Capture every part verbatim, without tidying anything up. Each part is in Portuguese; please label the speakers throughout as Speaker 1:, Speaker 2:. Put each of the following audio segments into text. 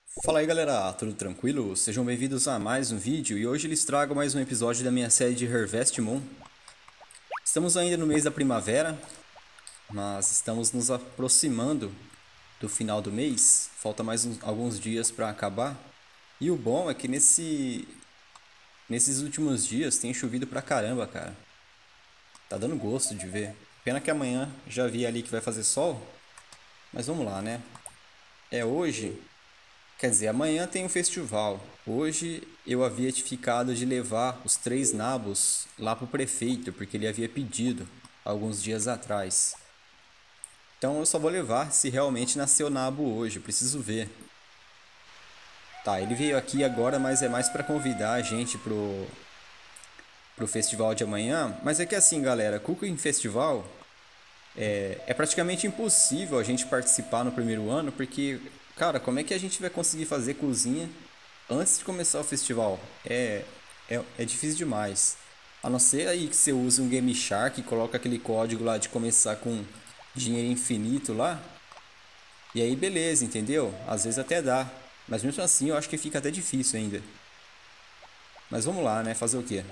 Speaker 1: Fala aí galera, tudo tranquilo? Sejam bem-vindos a mais um vídeo e hoje eles tragam mais um episódio da minha série de Harvest Moon. Estamos ainda no mês da primavera, mas estamos nos aproximando do final do mês, falta mais uns, alguns dias para acabar. E o bom é que nesse, nesses últimos dias tem chovido pra caramba, cara. Tá dando gosto de ver. Pena que amanhã já vi ali que vai fazer sol, mas vamos lá, né? É hoje. Quer dizer, amanhã tem um festival. Hoje eu havia ficado de levar os três nabos lá pro prefeito, porque ele havia pedido alguns dias atrás. Então eu só vou levar se realmente nasceu nabo hoje, eu preciso ver. Tá, ele veio aqui agora, mas é mais para convidar a gente pro, pro festival de amanhã. Mas é que assim, galera, Cooking Festival é, é praticamente impossível a gente participar no primeiro ano, porque, cara, como é que a gente vai conseguir fazer cozinha antes de começar o festival? É, é, é difícil demais. A não ser aí que você use um Game Shark e coloca aquele código lá de começar com dinheiro infinito lá. E aí beleza, entendeu? Às vezes até dá. Mas mesmo assim eu acho que fica até difícil ainda. Mas vamos lá, né? Fazer o quê?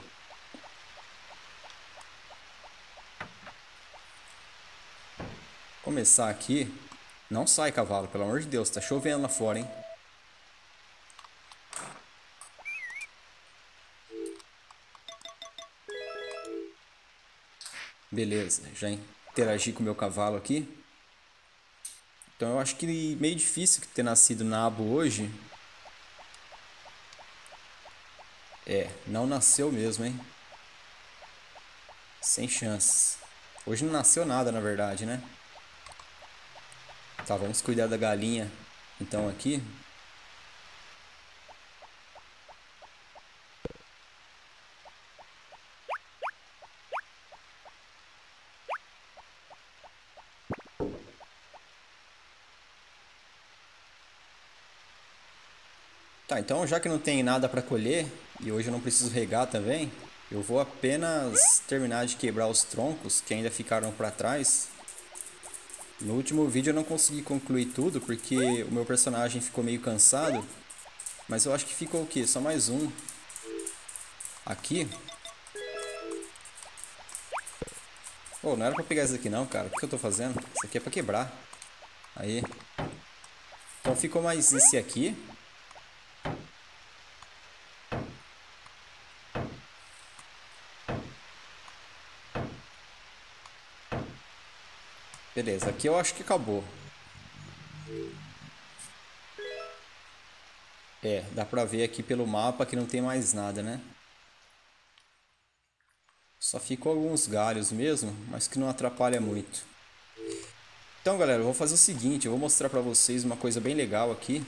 Speaker 1: Começar aqui. Não sai, cavalo, pelo amor de Deus, tá chovendo lá fora, hein? Beleza, já interagi com o meu cavalo aqui. Então eu acho que meio difícil ter nascido nabo hoje. É, não nasceu mesmo, hein? Sem chances. Hoje não nasceu nada, na verdade, né? Tá, vamos cuidar da galinha então aqui. Tá, então já que não tem nada para colher e hoje eu não preciso regar também, eu vou apenas terminar de quebrar os troncos que ainda ficaram para trás. No último vídeo eu não consegui concluir tudo porque o meu personagem ficou meio cansado, mas eu acho que ficou o quê? Só mais um aqui. Pô, não era pra pegar isso aqui não, cara. O que eu tô fazendo? Isso aqui é pra quebrar. Aí. Então ficou mais esse aqui. Beleza, aqui eu acho que acabou. É, dá pra ver aqui pelo mapa que não tem mais nada, né? Só ficou alguns galhos mesmo, mas que não atrapalha muito. Então, galera, eu vou fazer o seguinte, eu vou mostrar pra vocês uma coisa bem legal aqui.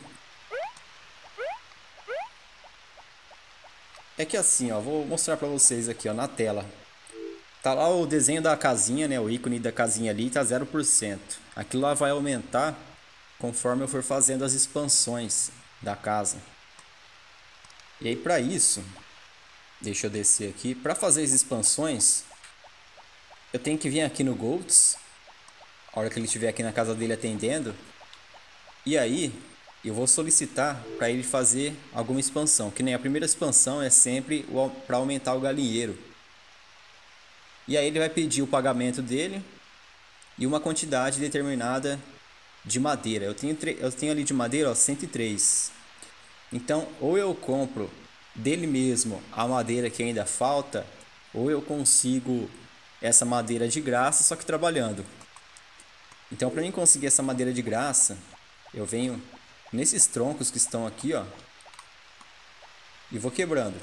Speaker 1: É que assim, ó, vou mostrar pra vocês aqui, ó, na tela. Tá lá o desenho da casinha, né, o ícone da casinha ali, tá zero por cento. Aquilo lá vai aumentar conforme eu for fazendo as expansões da casa. E aí pra isso, deixa eu descer aqui, pra fazer as expansões, eu tenho que vir aqui no Golds, a hora que ele estiver aqui na casa dele atendendo. E aí, eu vou solicitar para ele fazer alguma expansão. Que nem a primeira expansão é sempre para aumentar o galinheiro. E aí ele vai pedir o pagamento dele e uma quantidade determinada de madeira. Eu tenho, eu tenho ali de madeira, ó, cento e três. Então, ou eu compro dele mesmo a madeira que ainda falta, ou eu consigo essa madeira de graça, só que trabalhando. Então, para mim conseguir essa madeira de graça, eu venho nesses troncos que estão aqui, ó, e vou quebrando.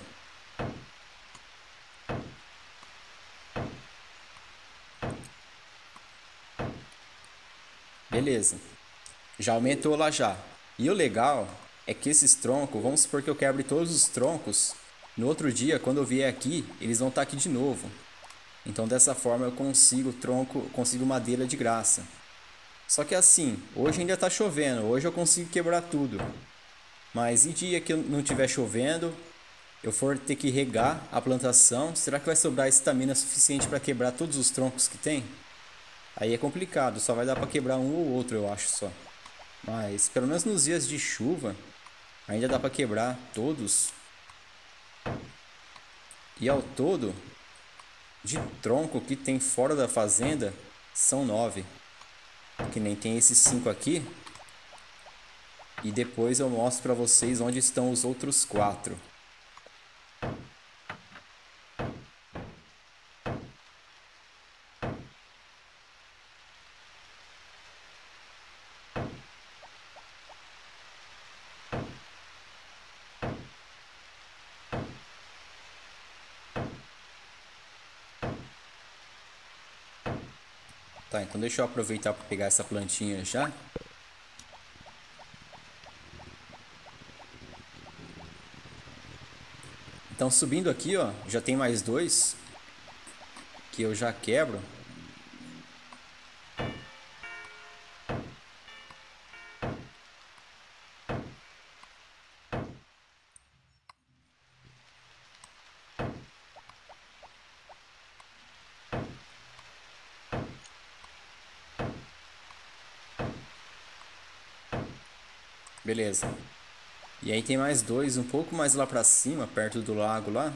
Speaker 1: Beleza. Já aumentou lá já. E o legal é que esses troncos, vamos supor que eu quebre todos os troncos, no outro dia, quando eu vier aqui, eles vão estar aqui de novo. Então, dessa forma, eu consigo tronco, consigo madeira de graça. Só que assim, hoje ainda tá chovendo, hoje eu consigo quebrar tudo. Mas em dia que não estiver chovendo, eu for ter que regar a plantação, será que vai sobrar estamina suficiente para quebrar todos os troncos que tem? Aí é complicado, só vai dar para quebrar um ou outro, eu acho só. Mas pelo menos nos dias de chuva, Ainda dá pra quebrar todos. E ao todo, de tronco que tem fora da fazenda, são nove. Que nem tem esses cinco aqui. E depois eu mostro pra vocês onde estão os outros quatro. Tá, então deixa eu aproveitar para pegar essa plantinha já. Então subindo aqui, ó, já tem mais dois que eu já quebro. Beleza. E aí tem mais dois, um pouco mais lá pra cima, perto do lago lá.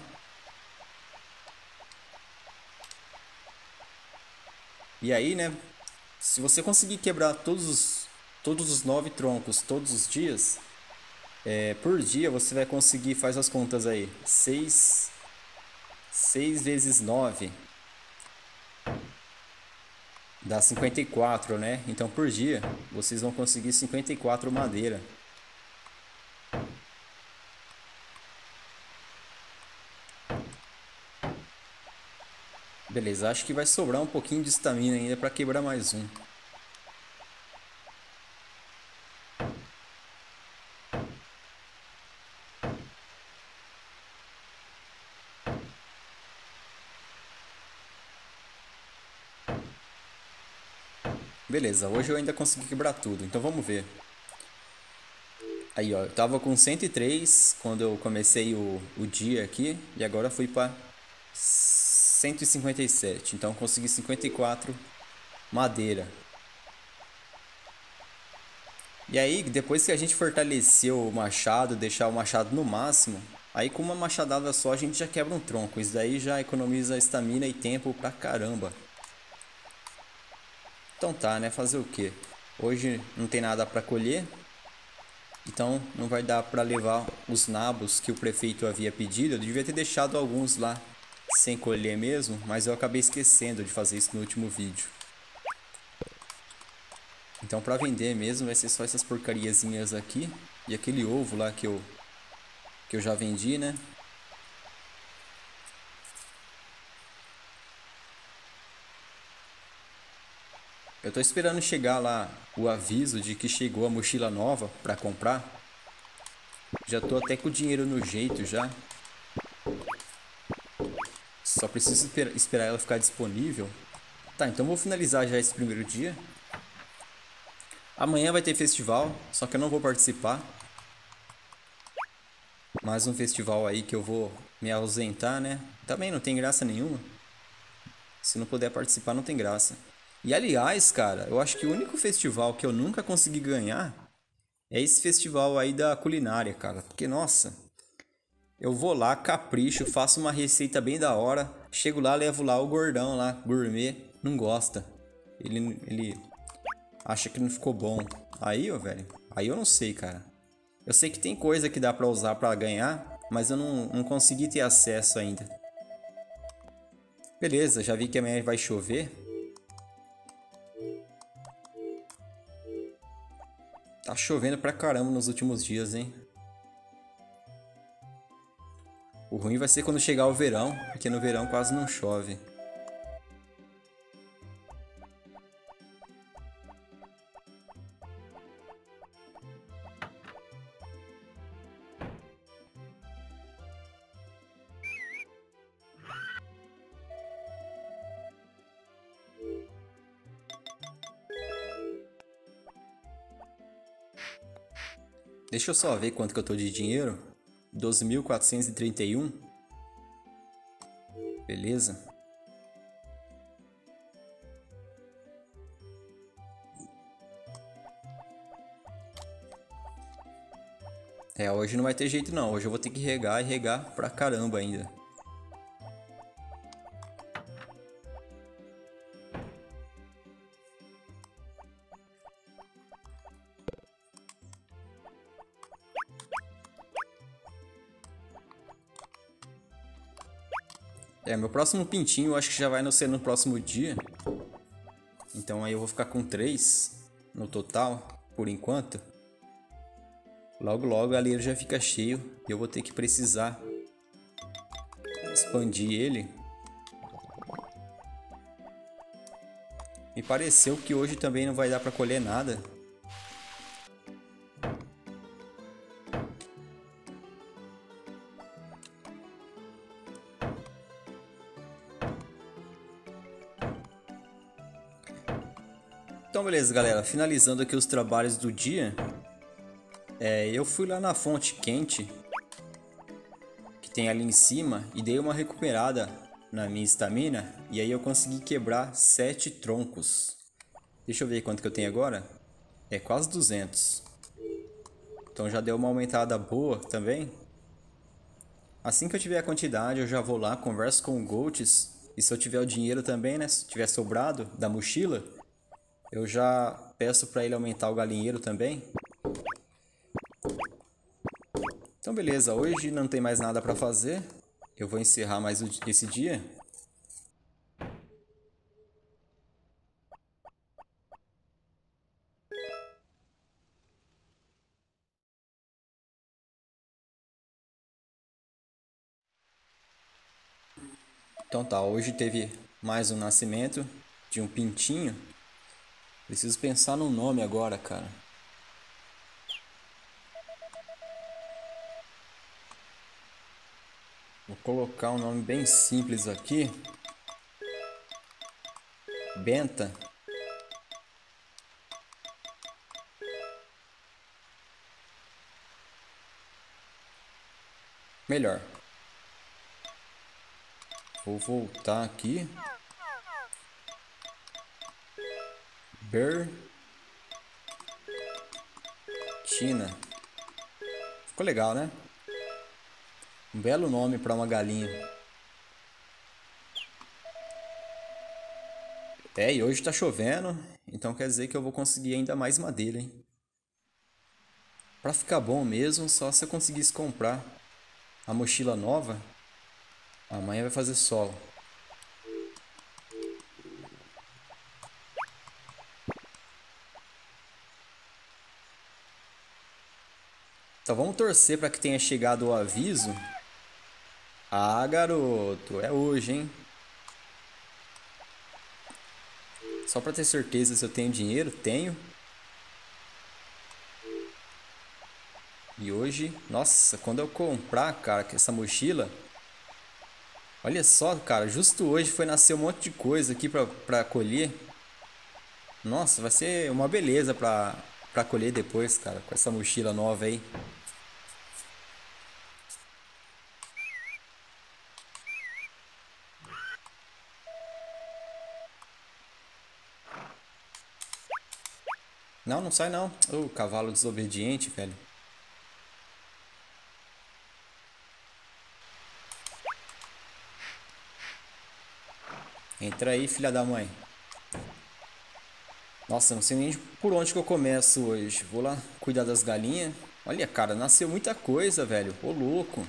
Speaker 1: E aí, né, se você conseguir quebrar todos os, todos os nove troncos todos os dias, é, por dia você vai conseguir, faz as contas aí, seis, seis vezes nove dá cinquenta e quatro, né? Então por dia vocês vão conseguir cinquenta e quatro madeira. Beleza, acho que vai sobrar um pouquinho de estamina ainda para quebrar mais um. Beleza, hoje eu ainda consegui quebrar tudo, então vamos ver. Aí ó, eu tava com cento e três quando eu comecei o, o dia aqui, e agora fui para cento e cinquenta e sete, então consegui cinquenta e quatro madeira. E aí, depois que a gente fortaleceu o machado, deixar o machado no máximo, aí com uma machadada só a gente já quebra um tronco. Isso daí já economiza estamina e tempo pra caramba. Então tá, né? Fazer o quê? Hoje não tem nada pra colher, então não vai dar pra levar os nabos que o prefeito havia pedido. Eu devia ter deixado alguns lá sem colher mesmo, mas eu acabei esquecendo de fazer isso no último vídeo. Então pra vender mesmo vai ser só essas porcariazinhas aqui. E aquele ovo lá que eu, que eu já vendi, né? Eu tô esperando chegar lá o aviso de que chegou a mochila nova pra comprar. Já tô até com o dinheiro no jeito já. Só preciso esperar ela ficar disponível. Tá, então vou finalizar já esse primeiro dia. Amanhã vai ter festival, só que eu não vou participar. Mais um festival aí que eu vou me ausentar, né? Também não tem graça nenhuma. Se não puder participar, não tem graça. E aliás, cara, eu acho que o único festival que eu nunca consegui ganhar é esse festival aí da culinária, cara. Porque, nossa, eu vou lá, capricho, faço uma receita bem da hora. Chego lá, levo lá o gordão lá, gourmet, não gosta. Ele, ele acha que não ficou bom. Aí, ó, velho, aí eu não sei, cara. Eu sei que tem coisa que dá pra usar pra ganhar, mas eu não, não consegui ter acesso ainda. Beleza, já vi que amanhã vai chover. Tá chovendo pra caramba nos últimos dias, hein? O ruim vai ser quando chegar o verão, porque no verão quase não chove. Deixa eu só ver quanto que eu tô de dinheiro. doze mil quatrocentos e trinta e um. Beleza. É, hoje não vai ter jeito não. Hoje eu vou ter que regar e regar pra caramba ainda. É, meu próximo pintinho eu acho que já vai ser no próximo dia. Então aí eu vou ficar com três no total, por enquanto. Logo logo ali ele já fica cheio e eu vou ter que precisar expandir ele. Me pareceu que hoje também não vai dar para colher nada. Então beleza, galera, finalizando aqui os trabalhos do dia, é, eu fui lá na fonte quente que tem ali em cima e dei uma recuperada na minha estamina e aí eu consegui quebrar sete troncos. Deixa eu ver quanto que eu tenho agora. É quase duzentos. Então já deu uma aumentada boa também. Assim que eu tiver a quantidade eu já vou lá, converso com o Goltz e se eu tiver o dinheiro também, né, se tiver sobrado da mochila, eu já peço para ele aumentar o galinheiro também. Então beleza, hoje não tem mais nada para fazer. Eu vou encerrar mais esse dia. Então tá, hoje teve mais um nascimento de um pintinho. Preciso pensar no nome agora, cara. Vou colocar um nome bem simples aqui. Benta. Melhor. Vou voltar aqui. Bertina. Ficou legal, né? Um belo nome para uma galinha. É, e hoje tá chovendo, então quer dizer que eu vou conseguir ainda mais madeira, hein? Pra ficar bom mesmo, só se eu conseguisse comprar a mochila nova. Amanhã vai fazer sol. Então vamos torcer para que tenha chegado o aviso. Ah, garoto, é hoje, hein? Só para ter certeza se eu tenho dinheiro, tenho. E hoje, nossa, quando eu comprar, cara, essa mochila, olha só, cara, justo hoje foi nascer um monte de coisa aqui pra, pra colher. Nossa, vai ser uma beleza pra, pra colher depois, cara, com essa mochila nova aí. Não, não sai não. Ô, cavalo desobediente, velho. Entra aí, filha da mãe. Nossa, não sei nem por onde que eu começo hoje. Vou lá cuidar das galinhas. Olha, cara, nasceu muita coisa, velho. Ô, louco.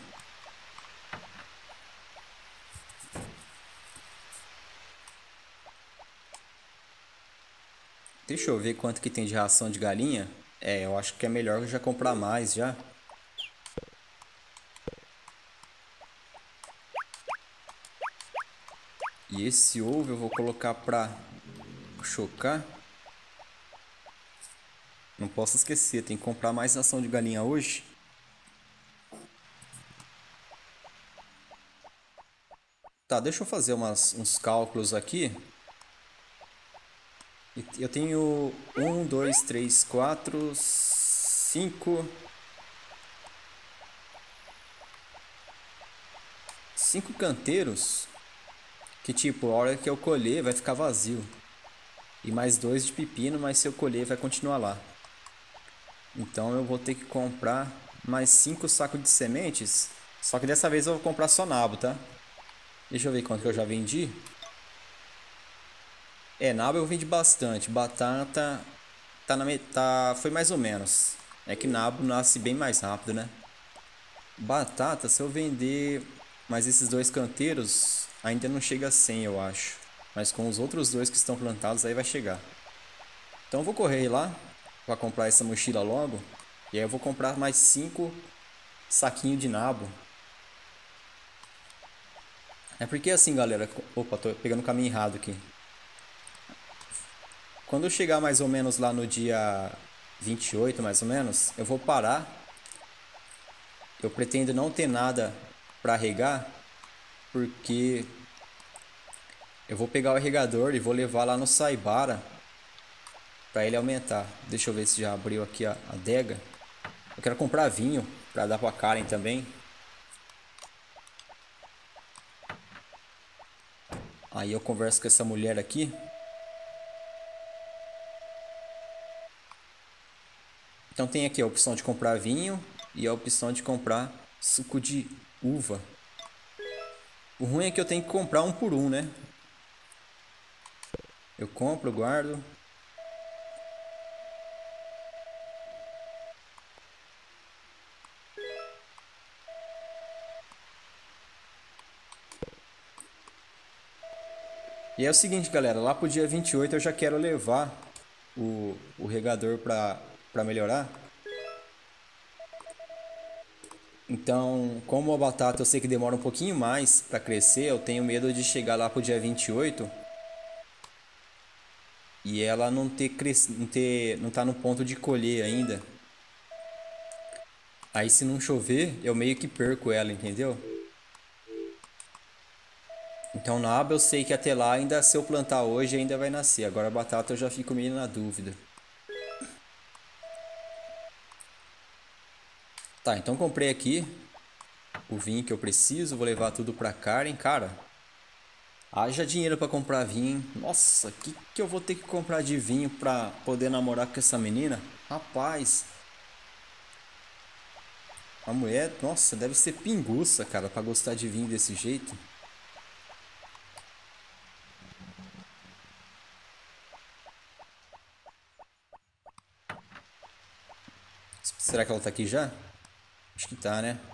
Speaker 1: Deixa eu ver quanto que tem de ração de galinha. É, eu acho que é melhor eu já comprar mais já. E esse ovo eu vou colocar pra chocar. Não posso esquecer, tem que comprar mais ração de galinha hoje. Tá, deixa eu fazer umas, uns cálculos aqui. Eu tenho um, dois, três, quatro, cinco... Cinco canteiros. Que tipo, a hora que eu colher vai ficar vazio. E mais dois de pepino, mas se eu colher vai continuar lá. Então eu vou ter que comprar mais cinco sacos de sementes. Só que dessa vez eu vou comprar só nabo, tá? Deixa eu ver quanto que eu já vendi. É, nabo eu vendi bastante. Batata tá na metade, foi mais ou menos. É que nabo nasce bem mais rápido, né? Batata, se eu vender mais esses dois canteiros, ainda não chega a cem, eu acho. Mas com os outros dois que estão plantados, aí vai chegar. Então eu vou correr lá para comprar essa mochila logo. E aí eu vou comprar mais cinco saquinhos de nabo. É porque assim, galera... Opa, tô pegando o caminho errado aqui. Quando eu chegar mais ou menos lá no dia vinte e oito, mais ou menos, eu vou parar. Eu pretendo não ter nada para regar, porque eu vou pegar o regador e vou levar lá no Saibara para ele aumentar. Deixa eu ver se já abriu aqui a adega. Eu quero comprar vinho para dar para Karen também. Aí eu converso com essa mulher aqui. Então tem aqui a opção de comprar vinho e a opção de comprar suco de uva. O ruim é que eu tenho que comprar um por um, né? Eu compro, guardo. E é o seguinte, galera, lá pro dia vinte e oito eu já quero levar o, o regador para para melhorar. Então, como a batata eu sei que demora um pouquinho mais para crescer, eu tenho medo de chegar lá pro dia vinte e oito e ela não ter cres... não ter não tá no ponto de colher ainda. Aí se não chover, eu meio que perco ela, entendeu? Então na aba eu sei que até lá ainda se eu plantar hoje ainda vai nascer. Agora a batata eu já fico meio na dúvida. Tá, então comprei aqui o vinho que eu preciso, vou levar tudo pra Karen, cara. Haja dinheiro pra comprar vinho. Nossa, o que, que eu vou ter que comprar de vinho pra poder namorar com essa menina? Rapaz. A mulher, nossa, deve ser pinguça, cara, pra gostar de vinho desse jeito. Será que ela tá aqui já? Acho que tá, né?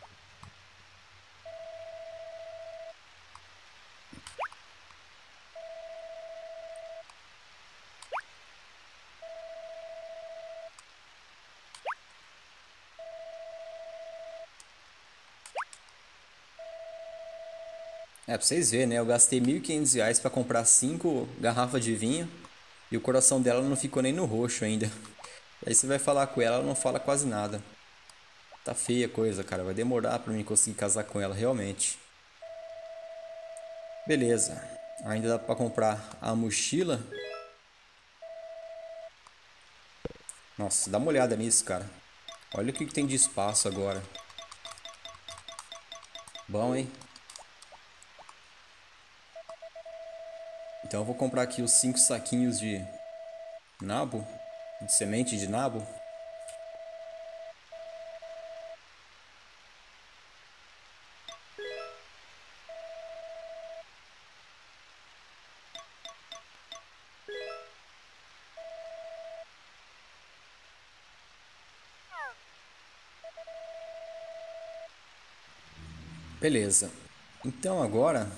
Speaker 1: É, pra vocês verem, né? Eu gastei mil e quinhentos reais pra comprar cinco garrafas de vinho e o coração dela não ficou nem no roxo ainda. Aí você vai falar com ela, ela não fala quase nada. Tá feia a coisa, cara. Vai demorar pra mim conseguir casar com ela, realmente. Beleza. Ainda dá pra comprar a mochila. Nossa, dá uma olhada nisso, cara. Olha o que que tem de espaço agora. Bom, hein? Então eu vou comprar aqui os cinco saquinhos de nabo, de semente de nabo. Beleza. Então agora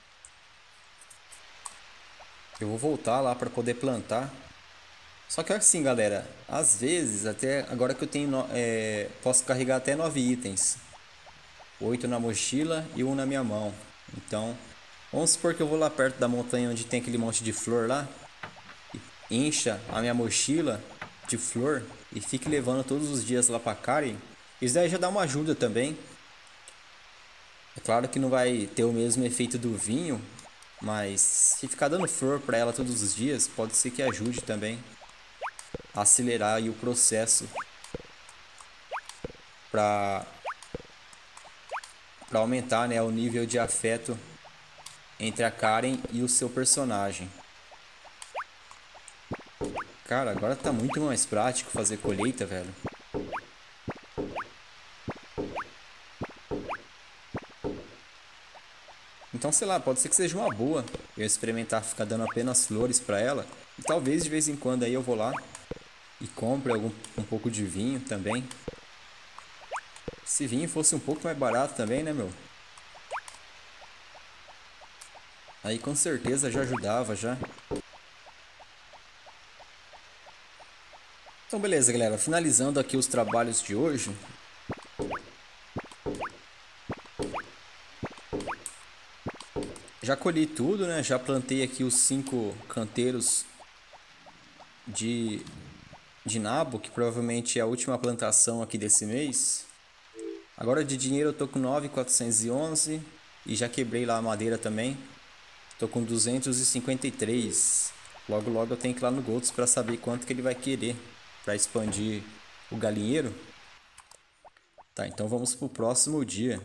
Speaker 1: eu vou voltar lá para poder plantar. Só que assim, galera, às vezes, até agora que eu tenho, no- é, posso carregar até nove itens. Oito na mochila e um na minha mão. Então, vamos supor que eu vou lá perto da montanha onde tem aquele monte de flor lá. E encha a minha mochila de flor e fique levando todos os dias lá para Karen. Isso daí já dá uma ajuda também. É claro que não vai ter o mesmo efeito do vinho, mas se ficar dando flor para ela todos os dias, pode ser que ajude também a acelerar aí o processo para para aumentar, né, o nível de afeto entre a Karen e o seu personagem. Cara, agora tá muito mais prático fazer colheita, velho. Então, sei lá, pode ser que seja uma boa eu experimentar ficar dando apenas flores pra ela. E talvez de vez em quando aí eu vou lá e compre algum, um pouco de vinho também. Se vinho fosse um pouco mais barato também, né, meu? Aí com certeza já ajudava, já. Então beleza, galera. Finalizando aqui os trabalhos de hoje. Já colhi tudo, né? Já plantei aqui os cinco canteiros de, de nabo, que provavelmente é a última plantação aqui desse mês. Agora de dinheiro eu tô com nove mil quatrocentos e onze e já quebrei lá a madeira também. Tô com duzentos e cinquenta e três. Logo logo eu tenho que ir lá no Golds para saber quanto que ele vai querer para expandir o galinheiro. Tá, então vamos pro próximo dia.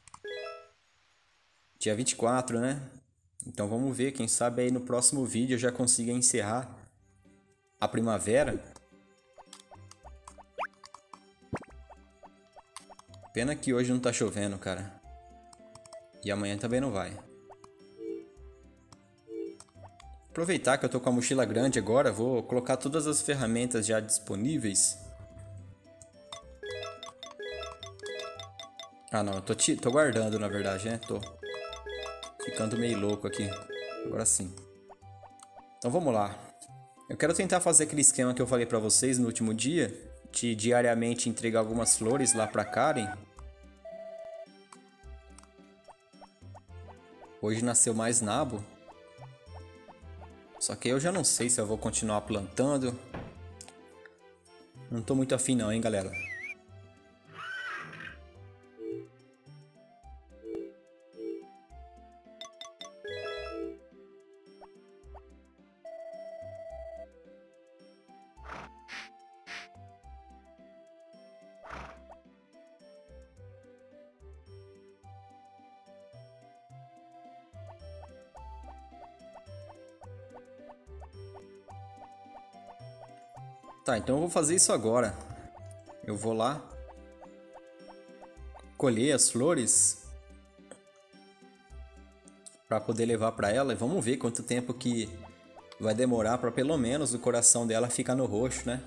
Speaker 1: Dia vinte e quatro, né? Então vamos ver, quem sabe aí no próximo vídeo eu já consiga encerrar a primavera. Pena que hoje não tá chovendo, cara. E amanhã também não vai. Aproveitar que eu tô com a mochila grande agora, vou colocar todas as ferramentas já disponíveis. Ah não, eu tô, te, tô guardando na verdade, né? Tô ficando meio louco aqui. Agora sim. Então vamos lá. Eu quero tentar fazer aquele esquema que eu falei pra vocês no último dia, de diariamente entregar algumas flores lá pra Karen. Hoje nasceu mais nabo. Só que eu já não sei se eu vou continuar plantando. Não tô muito afim não, hein, galera. Tá, então eu vou fazer isso agora. Eu vou lá colher as flores para poder levar para ela e vamos ver quanto tempo que vai demorar para pelo menos o coração dela ficar no roxo, né?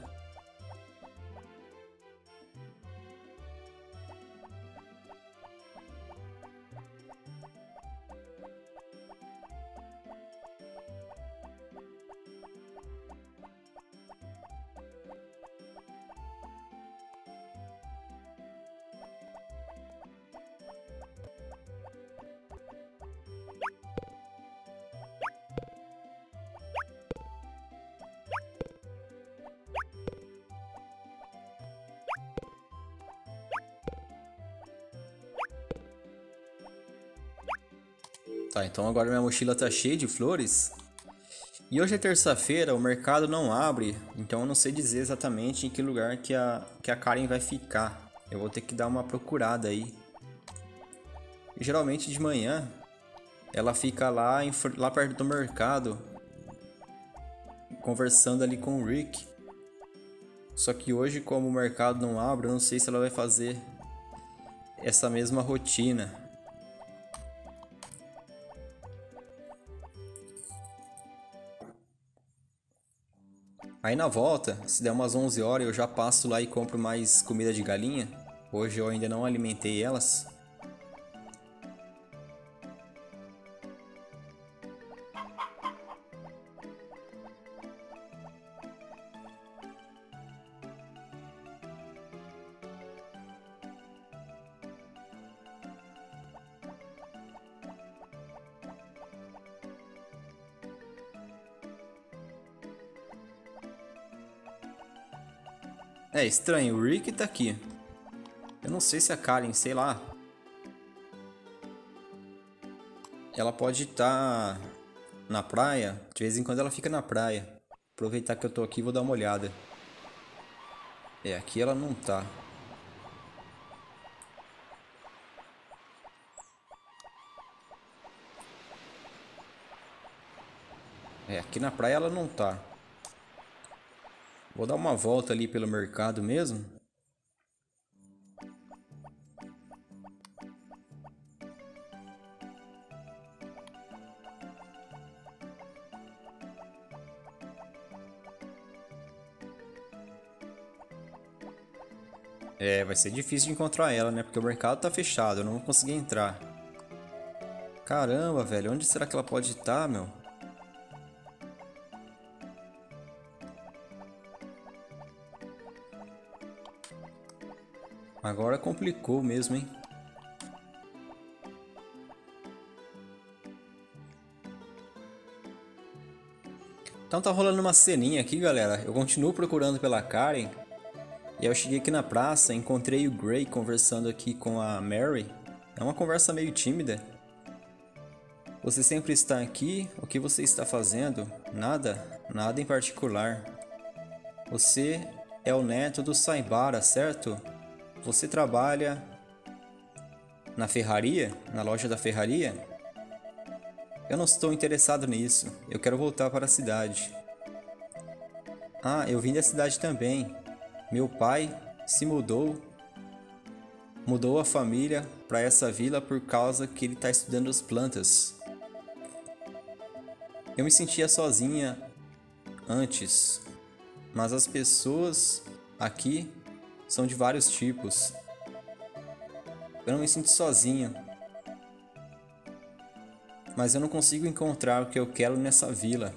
Speaker 1: Tá, então agora minha mochila tá cheia de flores. E hoje é terça-feira, o mercado não abre, então eu não sei dizer exatamente em que lugar que a, que a Karen vai ficar. Eu vou ter que dar uma procurada aí. E, geralmente de manhã ela fica lá, em, lá perto do mercado, conversando ali com o Rick. Só que hoje, como o mercado não abre, eu não sei se ela vai fazer essa mesma rotina. Aí na volta, se der umas onze horas, eu já passo lá e compro mais comida de galinha. Hoje eu ainda não alimentei elas. É estranho, o Rick tá aqui. Eu não sei se a Karen, sei lá. Ela pode estar na praia. De vez em quando ela fica na praia. Aproveitar que eu tô aqui, vou dar uma olhada. É, aqui ela não tá. É, aqui na praia ela não tá. Vou dar uma volta ali pelo mercado mesmo. É, vai ser difícil de encontrar ela, né? Porque o mercado tá fechado, eu não vou conseguir entrar. Caramba, velho, onde será que ela pode estar, meu? Agora complicou mesmo, hein? Então tá rolando uma ceninha aqui, galera. Eu continuo procurando pela Karen. E eu cheguei aqui na praça, encontrei o Gray conversando aqui com a Mary. É uma conversa meio tímida. Você sempre está aqui? O que você está fazendo? Nada, nada em particular. Você é o neto do Saibara, certo? Você trabalha na ferraria? Na loja da ferraria? Eu não estou interessado nisso. Eu quero voltar para a cidade. Ah, eu vim da cidade também. Meu pai se mudou, mudou a família para essa vila por causa que ele está estudando as plantas. Eu me sentia sozinha antes, mas as pessoas aqui são de vários tipos. Eu não me sinto sozinho, mas eu não consigo encontrar o que eu quero nessa vila.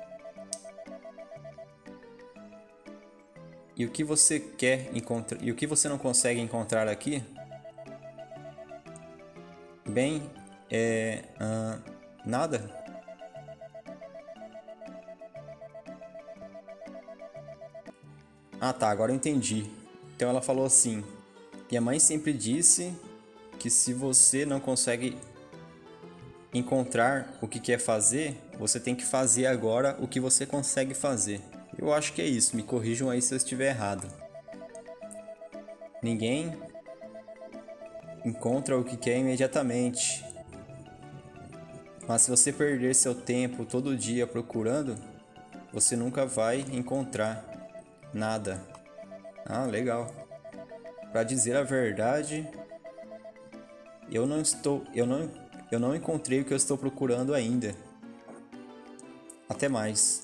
Speaker 1: E o que você quer encontrar e o que você não consegue encontrar aqui? Bem, é uh, nada. Ah, tá, agora eu entendi. Então ela falou assim: minha mãe sempre disse que se você não consegue encontrar o que quer fazer, você tem que fazer agora o que você consegue fazer. Eu acho que é isso, me corrijam aí se eu estiver errado. Ninguém encontra o que quer imediatamente. Mas se você perder seu tempo todo dia procurando, você nunca vai encontrar nada. Ah, legal. Para dizer a verdade, eu não estou, eu não, eu não encontrei o que eu estou procurando ainda. Até mais.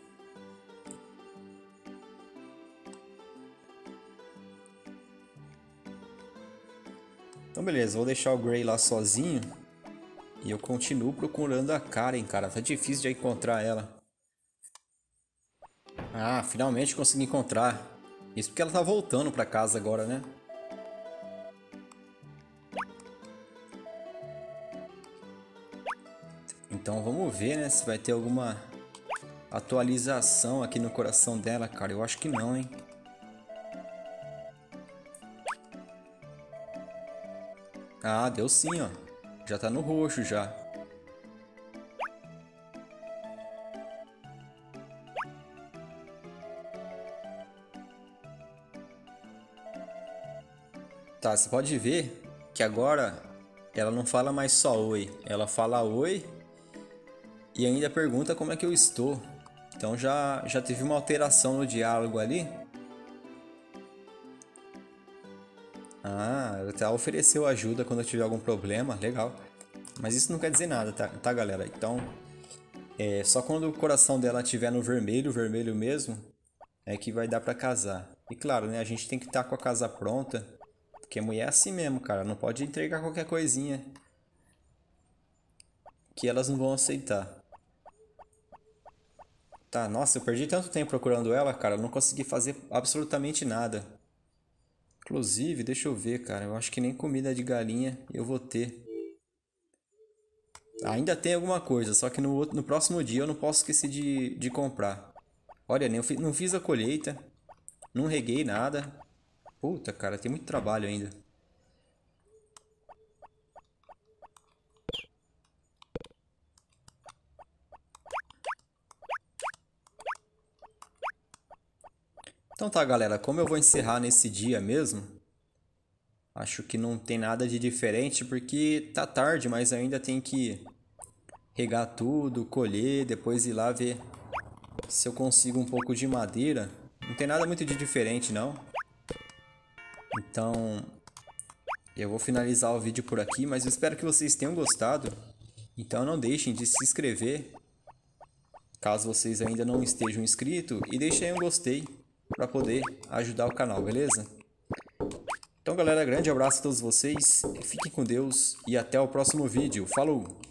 Speaker 1: Então beleza, vou deixar o Gray lá sozinho. E eu continuo procurando a Karen, cara. Tá difícil de encontrar ela. Ah, finalmente consegui encontrar. Isso porque ela tá voltando pra casa agora, né? Então vamos ver, né? Se vai ter alguma atualização aqui no coração dela, cara. Eu acho que não, hein? Ah, deu sim, ó. Já tá no roxo já. Tá, você pode ver que agora ela não fala mais só oi. Ela fala oi e ainda pergunta como é que eu estou. Então já, já teve uma alteração no diálogo ali. Ah, ela até ofereceu ajuda quando eu tiver algum problema, legal. Mas isso não quer dizer nada, tá, tá galera? Então, é só quando o coração dela estiver no vermelho, vermelho mesmo, é que vai dar pra casar. E claro, né, a gente tem que estar com a casa pronta, porque mulher é assim mesmo, cara, não pode entregar qualquer coisinha que elas não vão aceitar. Tá, nossa, eu perdi tanto tempo procurando ela, cara, eu não consegui fazer absolutamente nada. Inclusive, deixa eu ver, cara, eu acho que nem comida de galinha eu vou ter. Ainda tem alguma coisa, só que no, outro- no próximo dia eu não posso esquecer de, de comprar. Olha, nem eu fi- não fiz a colheita, não reguei nada. Puta, cara, tem muito trabalho ainda. Então tá, galera, como eu vou encerrar nesse dia mesmo, acho que não tem nada de diferente porque tá tarde, mas ainda tem que regar tudo, colher, depois ir lá ver se eu consigo um pouco de madeira. Não tem nada muito de diferente, não. Então, eu vou finalizar o vídeo por aqui, mas eu espero que vocês tenham gostado. Então não deixem de se inscrever, caso vocês ainda não estejam inscritos, e deixem aí um gostei para poder ajudar o canal, beleza? Então galera, grande abraço a todos vocês, fiquem com Deus e até o próximo vídeo. Falou!